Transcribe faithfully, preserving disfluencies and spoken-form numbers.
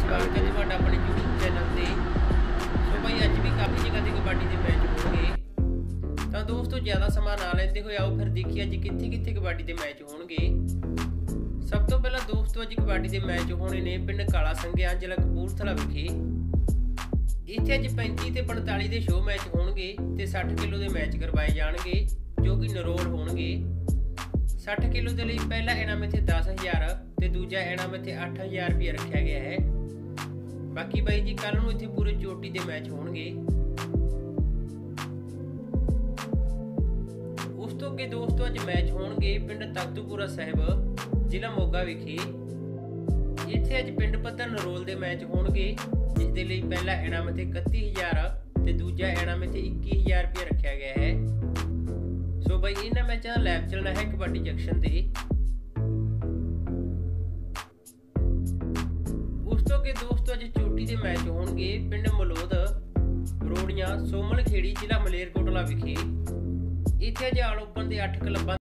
स्वागत है ਤੁਹਾਡਾ ਆਪਣੇ YouTube ਚੈਨਲ ਤੇ। ਸੋ ਭਾਈ ਅੱਜ ਵੀ ਕਾਫੀ ਜਗ੍ਹਾ ਤੇ ਕਬੱਡੀ ਦੇ ਮੈਚ ਹੋਣਗੇ, ਤਾਂ ਦੋਸਤੋ ਜ਼ਿਆਦਾ ਸਮਾਂ ਨਾ ਲੈਂਦੇ ਹੋਏ ਆਓ ਫਿਰ ਦੇਖੀਏ ਅੱਜ ਕਿੱਥੇ ਕਿੱਥੇ ਕਬੱਡੀ ਦੇ ਮੈਚ ਹੋਣਗੇ। ਸਭ ਤੋਂ ਪਹਿਲਾਂ ਦੋਸਤੋ ਅੱਜ ਕਬੱਡੀ ਦੇ ਮੈਚ ਹੋਣੇ ਨੇ ਪਿੰਡ ਕਾਲਾ ਸੰਘਿਆ ਜ਼ਿਲ੍ਹਾ ਕਪੂਰਥਲਾ ਵਿਖੇ। ਇੱਥੇ ਅੱਜ पैंतीस ਤੇ पैंतालीस ਦੇ ਸ਼ੋਅ ਮੈਚ ਹੋਣਗੇ ਤੇ साठ ਕਿਲੋ ਦੇ ਮੈਚ ਕਰਵਾਏ ਜਾਣਗੇ ਜੋ ਕਿ ਨਰੋਲ ਹੋਣਗੇ। साठ किलो के लिए पहला इनाम इतने दस हज़ार तो दूजा इनाम इतने अठ हज़ार रुपया रखा गया है। बाकी भाई जी कल नूं इत्थे पूरे चोटी के मैच होणगे। उस तो अगे दोस्तों अज मैच होणगे पिंड तख्तूपुरा साहिब जिला मोगा विखे। इत्थे अज पिंड पत्तर नरोल के मैच होणगे जिस दे लई पहला इनाम इत्थे इकत्ती हज़ार तो दूजा इनाम इत्थे इक्की हज़ार रुपया रखा गया है। सो भाई इन्हां मैचों का लैब चलना है कबड्डी जंक्शन ते। उस तो अगे दोस्तों अज चोटी के मैच होणगे पिंड मलोद रोड़ियां सोमल खेड़ी जिला मलेरकोटला विखे। इत्थे अज आल ओपन के अठ क्लबां